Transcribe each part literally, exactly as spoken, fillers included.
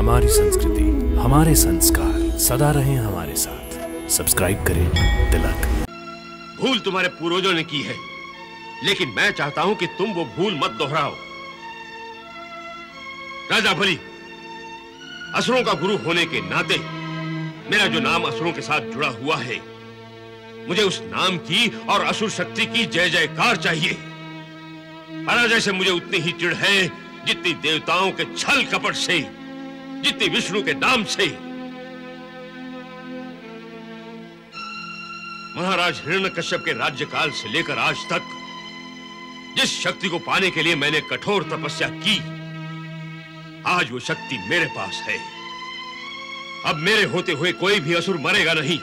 हमारी संस्कृति, हमारे संस्कार सदा रहें हमारे साथ। सब्सक्राइब करें तिलक। भूल तुम्हारे पूर्वजों ने की है, लेकिन मैं चाहता हूं कि तुम वो भूल मत दोहराओ। राजा बलि, असुरों का गुरु होने के नाते मेरा जो नाम असुरों के साथ जुड़ा हुआ है, मुझे उस नाम की और असुर शक्ति की जय जयकार चाहिए। पराजय से मुझे उतनी ही चिढ़ है जितनी देवताओं के छल कपट से, जितनी विष्णु के नाम से। महाराज हिरण्यकश्यप के राज्यकाल से लेकर आज तक जिस शक्ति को पाने के लिए मैंने कठोर तपस्या की, आज वो शक्ति मेरे पास है। अब मेरे होते हुए कोई भी असुर मरेगा नहीं।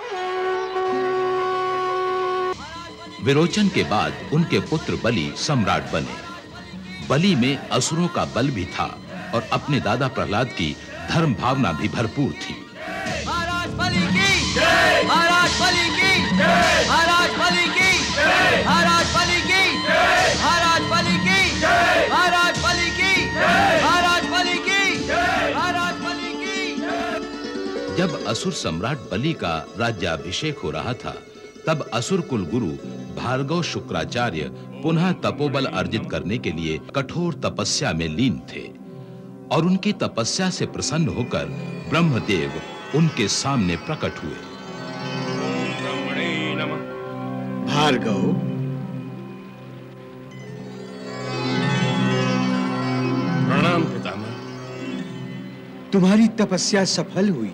विरोचन के बाद उनके पुत्र बलि सम्राट बने। बलि में असुरों का बल भी था और अपने दादा प्रहलाद की धर्म भावना भी भरपूर थी। महाराज बलि की जय, महाराज बलि की जय, महाराज बलि की जय, महाराज बलि की जय, महाराज बलि की जय, महाराज बलि की जय, महाराज बलि की जय, महाराज बलि की जय। जब असुर सम्राट बलि का राज्याभिषेक हो रहा था, तब असुर कुल गुरु भार्गव शुक्राचार्य पुनः तपोबल अर्जित करने के लिए कठोर तपस्या में लीन थे और उनकी तपस्या से प्रसन्न होकर ब्रह्मदेव उनके सामने प्रकट हुए। ओम ब्रह्मणे नमः। भार्गव, प्रणाम पितामह। तुम्हारी तपस्या सफल हुई।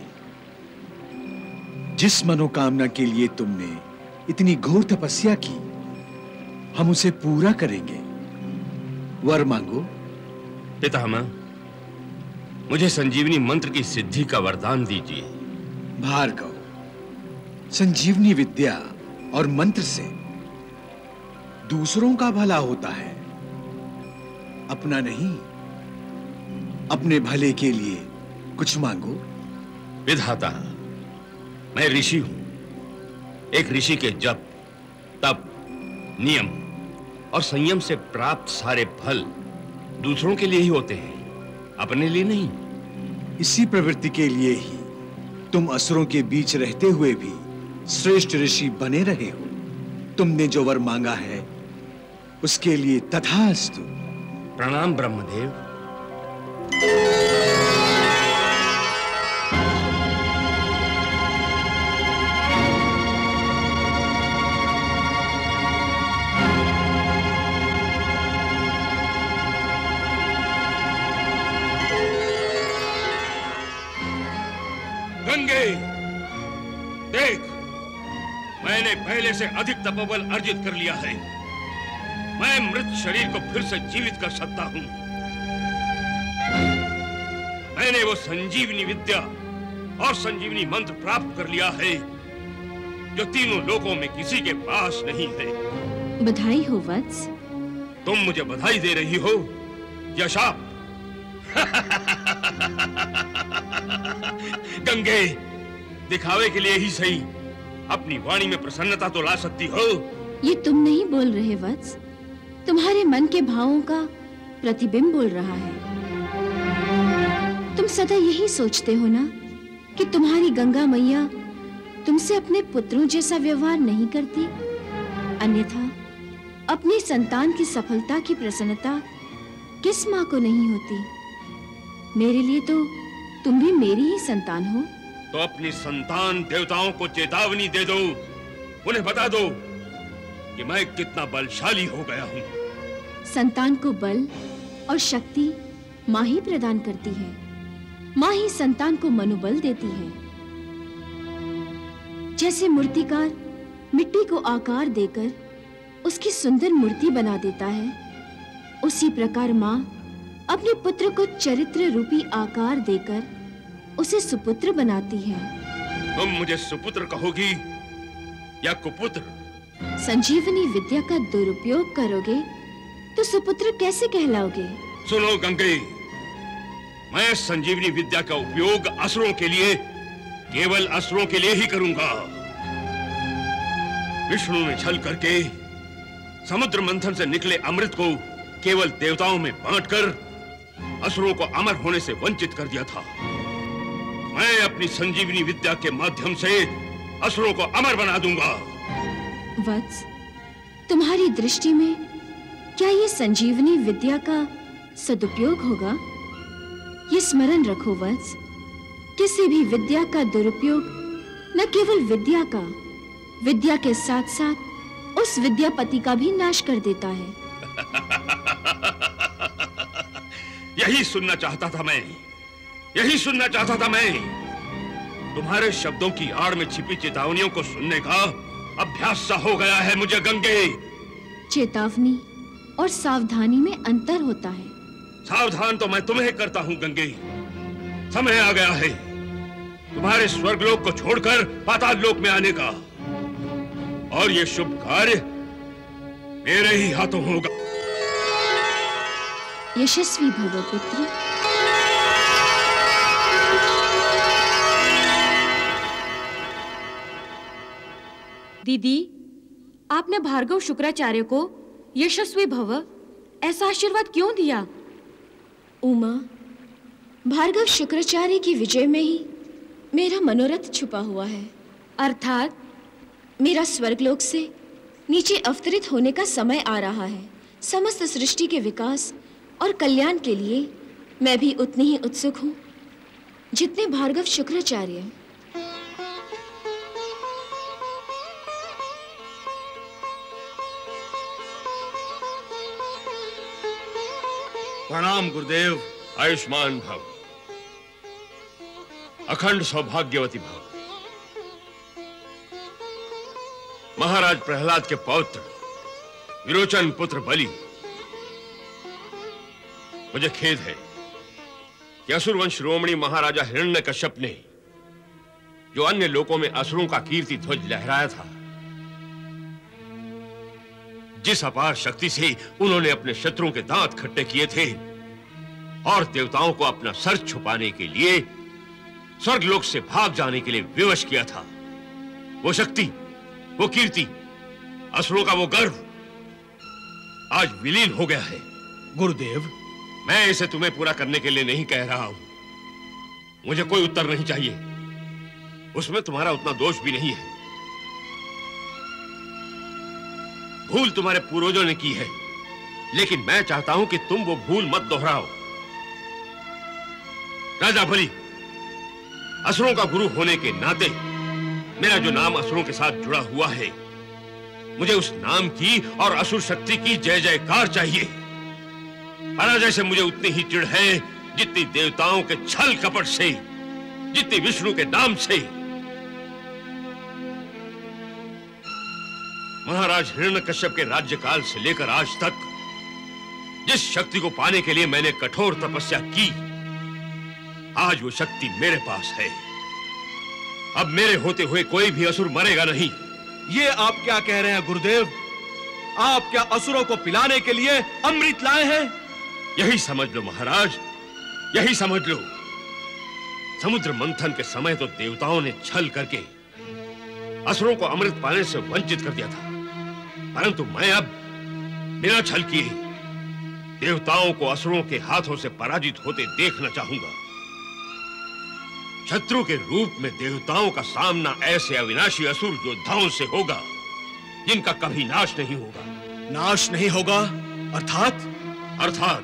जिस मनोकामना के लिए तुमने इतनी घोर तपस्या की, हम उसे पूरा करेंगे। वर मांगो। पितामह, मुझे संजीवनी मंत्र की सिद्धि का वरदान दीजिए। भार्गव, संजीवनी विद्या और मंत्र से दूसरों का भला होता है, अपना नहीं। अपने भले के लिए कुछ मांगो। विधाता, मैं ऋषि हूं। एक ऋषि के जप, तप, नियम और संयम से प्राप्त सारे फल दूसरों के लिए ही होते हैं, अपने लिए नहीं। इसी प्रवृत्ति के लिए ही तुम असुरों के बीच रहते हुए भी श्रेष्ठ ऋषि बने रहे हो। तुमने जो वर मांगा है उसके लिए तथास्तु। प्रणाम ब्रह्मदेव। गंगे, देख, मैंने पहले से अधिक तपोबल अर्जित कर लिया है। मैं मृत शरीर को फिर से जीवित कर सकता हूं। मैंने वो संजीवनी विद्या और संजीवनी मंत्र प्राप्त कर लिया है जो तीनों लोकों में किसी के पास नहीं है। बधाई हो वत्स। तुम मुझे बधाई दे रही हो या शाप? गंगे, दिखावे के लिए ही सही अपनी वाणी में प्रसन्नता तो ला सकती हो। ये तुम नहीं बोल रहे वत्स, तुम्हारे मन के भावों का प्रतिबिंब बोल रहा है। तुम सदा यही सोचते हो ना कि तुम्हारी गंगा मैया तुमसे अपने पुत्रों जैसा व्यवहार नहीं करती, अन्यथा अपनी संतान की सफलता की प्रसन्नता किस माँ को नहीं होती। मेरे लिए तो तुम भी मेरी ही संतान हो। तो अपनी संतान देवताओं को चेतावनी दे दो, उन्हें बता दो कि मैं कितना बलशाली हो गया हूँ। संतान को बल और शक्ति माँ ही प्रदान करती है। माँ ही संतान को मनोबल देती है। जैसे मूर्तिकार मिट्टी को आकार देकर उसकी सुंदर मूर्ति बना देता है, उसी प्रकार माँ अपने पुत्र को चरित्र रूपी आकार देकर उसे सुपुत्र बनाती है। तुम मुझे सुपुत्र कहोगी या कुपुत्र? संजीवनी विद्या का दुरुपयोग करोगे तो सुपुत्र कैसे कहलाओगे? सुनो गंगे, मैं संजीवनी विद्या का उपयोग असुरों के लिए, केवल असुरों के लिए ही करूंगा। विष्णु ने छल करके समुद्र मंथन से निकले अमृत को केवल देवताओं में बांटकर असुरों को अमर होने से वंचित कर दिया था। मैं अपनी संजीवनी विद्या के माध्यम से असुरों को अमर बना दूंगा। वत्स, तुम्हारी दृष्टि में क्या ये संजीवनी विद्या का सदुपयोग होगा? ये स्मरण रखो वत्स, किसी भी विद्या का दुरुपयोग न केवल विद्या का, विद्या के साथ साथ उस विद्यापति का भी नाश कर देता है। यही सुनना चाहता था मैं, यही सुनना चाहता था मैं। तुम्हारे शब्दों की आड़ में छिपी चेतावनियों को सुनने का अभ्यास सा हो गया है मुझे गंगे। चेतावनी और सावधानी में अंतर होता है। सावधान तो मैं तुम्हें करता हूं गंगे। समय आ गया है तुम्हारे स्वर्गलोक को छोड़कर पाताल लोक में आने का, और ये शुभ कार्य मेरे ही हाथों होगा। यशस्वी भव पुत्र। दीदी, आपने भार्गव शुक्राचार्य को यशस्वी भव ऐसा आशीर्वाद क्यों दिया? उमा, भार्गव शुक्राचार्य की विजय में ही मेरा मनोरथ छुपा हुआ है। अर्थात मेरा स्वर्गलोक से नीचे अवतरित होने का समय आ रहा है। समस्त सृष्टि के विकास और कल्याण के लिए मैं भी उतनी ही उत्सुक हूँ जितने भार्गव शुक्राचार्य। प्रणाम गुरुदेव। आयुष्मान भव, अखंड सौभाग्यवती भव। महाराज प्रहलाद के पौत्र विरोचन पुत्र बलि, मुझे खेद है कि असुरवंश शिरोमणि महाराजा हिरण्यकश्यप ने जो अन्य लोकों में असुरों का कीर्ति ध्वज लहराया था, जिस अपार शक्ति से उन्होंने अपने शत्रुओं के दांत खट्टे किए थे और देवताओं को अपना सर छुपाने के लिए स्वर्गलोक से भाग जाने के लिए विवश किया था, वो शक्ति, वो कीर्ति, असुरों का वो गर्व आज विलीन हो गया है। गुरुदेव, मैं इसे तुम्हें पूरा करने के लिए नहीं कह रहा हूं। मुझे कोई उत्तर नहीं चाहिए, उसमें तुम्हारा उतना दोष भी नहीं है। भूल तुम्हारे पूर्वजों ने की है, लेकिन मैं चाहता हूं कि तुम वो भूल मत दोहराओ। राजा बलि, असुरों का गुरु होने के नाते मेरा जो नाम असुरों के साथ जुड़ा हुआ है, मुझे उस नाम की और असुर शक्ति की जय जयकार चाहिए। पराजय से मुझे उतनी ही चिढ़ है जितनी देवताओं के छल कपट से, जितनी विष्णु के नाम से। महाराज हिरण्यकश्यप के राज्यकाल से लेकर आज तक जिस शक्ति को पाने के लिए मैंने कठोर तपस्या की, आज वो शक्ति मेरे पास है। अब मेरे होते हुए कोई भी असुर मरेगा नहीं। ये आप क्या कह रहे हैं गुरुदेव? आप क्या असुरों को पिलाने के लिए अमृत लाए हैं? यही समझ लो महाराज, यही समझ लो। समुद्र मंथन के समय तो देवताओं ने छल करके असुरों को अमृत पाने से वंचित कर दिया था, परंतु मैं अब बिना छल किए देवताओं को असुरों के हाथों से पराजित होते देखना चाहूंगा। शत्रु के रूप में देवताओं का सामना ऐसे अविनाशी असुर योद्धाओं से होगा जिनका कभी नाश नहीं होगा। नाश नहीं होगा अर्थात? अर्थात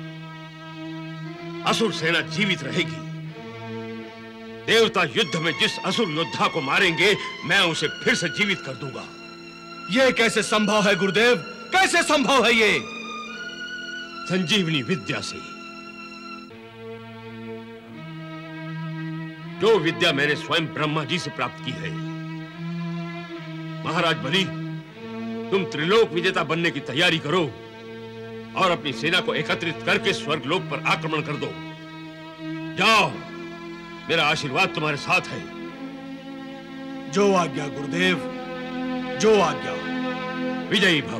असुर सेना जीवित रहेगी। देवता युद्ध में जिस असुर योद्धा को मारेंगे, मैं उसे फिर से जीवित कर दूंगा। यह कैसे संभव है गुरुदेव? कैसे संभव है ये? संजीवनी विद्या से। जो विद्या मैंने स्वयं ब्रह्मा जी से प्राप्त की है। महाराज बलि, तुम त्रिलोक विजेता बनने की तैयारी करो और अपनी सेना को एकत्रित करके स्वर्गलोक पर आक्रमण कर दो। जाओ, मेरा आशीर्वाद तुम्हारे साथ है। जो आज्ञा गुरुदेव, जो आज्ञा। विजयी भव।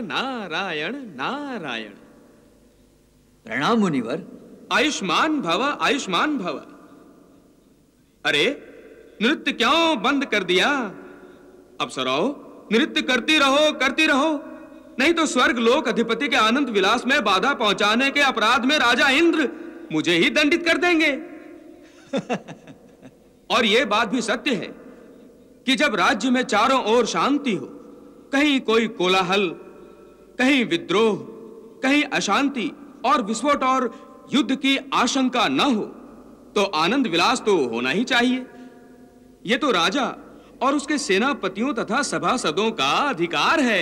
नारायण नारायण। प्रणाम मुनिवर। आयुष्मान भव आयुष्मान भव। अरे नृत्य क्यों बंद कर दिया? अप्सराओं, नृत्य करती रहो करती रहो, नहीं तो स्वर्ग लोक अधिपति के आनंद विलास में बाधा पहुंचाने के अपराध में राजा इंद्र मुझे ही दंडित कर देंगे। और यह बात भी सत्य है कि जब राज्य में चारों ओर शांति हो, कहीं कोई कोलाहल, कहीं विद्रोह, कहीं अशांति और विस्फोट और युद्ध की आशंका न हो, तो आनंद विलास तो होना ही चाहिए। यह तो राजा और उसके सेनापतियों तथा सभासदों का अधिकार है,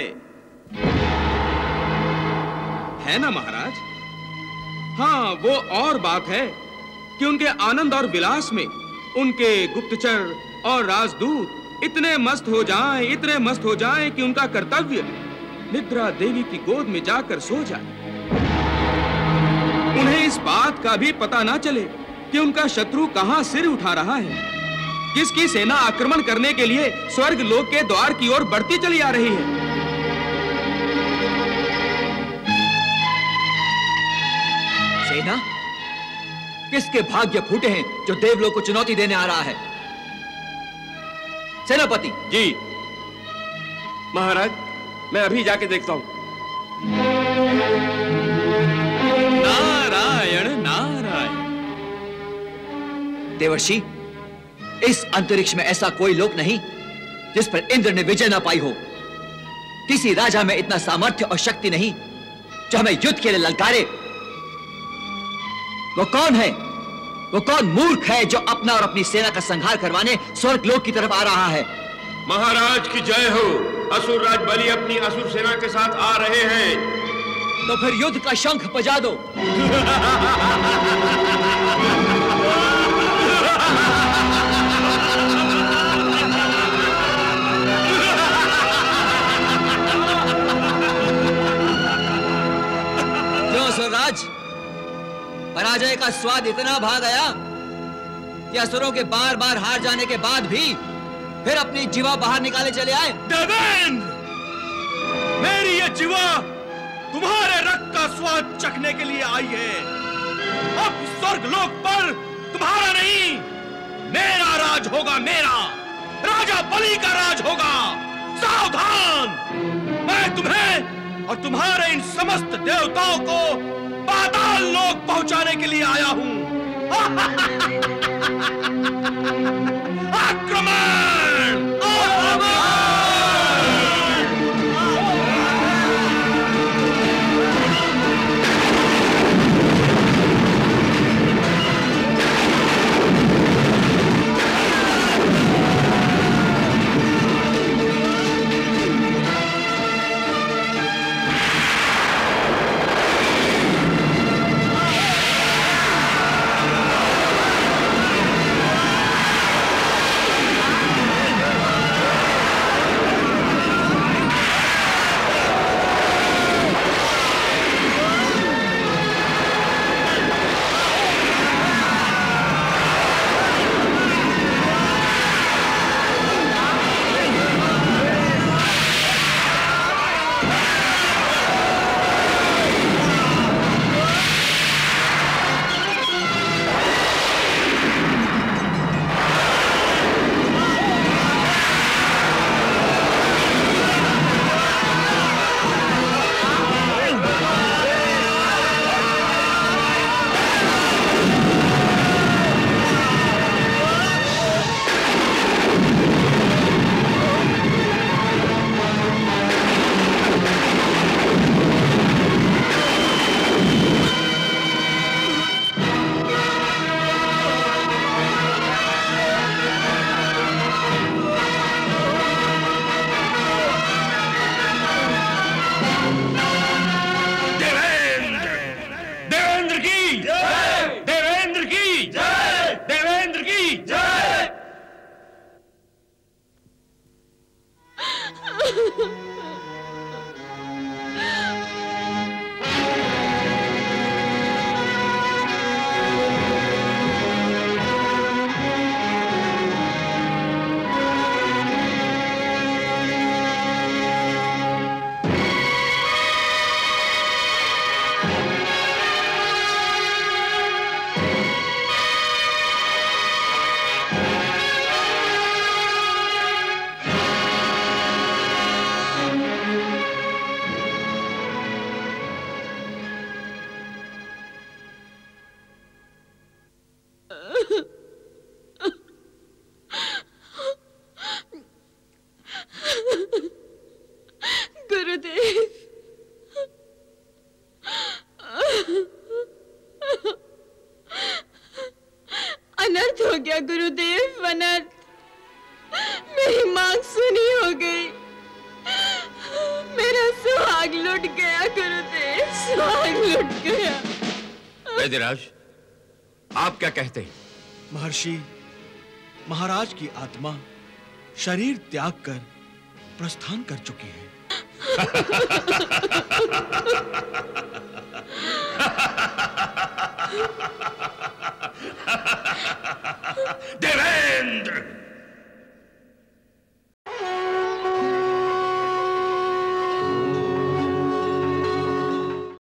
है ना महाराज? हाँ, वो और बात है कि उनके आनंद और विलास में उनके गुप्तचर और राजदूत इतने मस्त हो जाएं, इतने मस्त हो जाएं कि उनका कर्तव्य निद्रा देवी की गोद में जाकर सो जाए। उन्हें इस बात का भी पता ना चले कि उनका शत्रु कहां सिर उठा रहा है, किसकी सेना आक्रमण करने के लिए स्वर्ग लोक के द्वार की ओर बढ़ती चली आ रही है। सेना? किसके भाग्य फूटे हैं जो देवलोक को चुनौती देने आ रहा है? सेनापति जी महाराज, मैं अभी जाके देखता हूं। नारायण नारायण। देवर्षि, इस अंतरिक्ष में ऐसा कोई लोक नहीं जिस पर इंद्र ने विजय ना पाई हो। किसी राजा में इतना सामर्थ्य और शक्ति नहीं जो हमें युद्ध के लिए ललकारे। वो कौन है? वो कौन मूर्ख है जो अपना और अपनी सेना का संहार करवाने स्वर्ग लोक की तरफ आ रहा है? महाराज की जय हो। असुर राज बलि अपनी असुर सेना के साथ आ रहे हैं। तो फिर युद्ध का शंख बजा दो। क्यों असुरराज, पराजय का स्वाद इतना भा गया कि असुरों के बार बार हार जाने के बाद भी फिर अपनी जीवा बाहर निकाले चले आए? देवेंद्र, मेरी ये जीवा तुम्हारे रक्त का स्वाद चखने के लिए आई है। अब स्वर्ग लोक पर तुम्हारा नहीं, मेरा राज होगा। मेरा राजा बलि का राज होगा। सावधान, मैं तुम्हें और तुम्हारे इन समस्त देवताओं को पाताल लोक पहुंचाने के लिए आया हूं। आक्रमण! अनर्थ हो गया गुरुदेव, अनर्थ। मेरी मांग सुनी हो गई, मेरा सुहाग लुट गया गुरुदेव, सुहाग लुट गया। वैद्यराज, आप क्या कहते हैं? महर्षि, महाराज की आत्मा शरीर त्याग कर प्रस्थान कर चुकी है।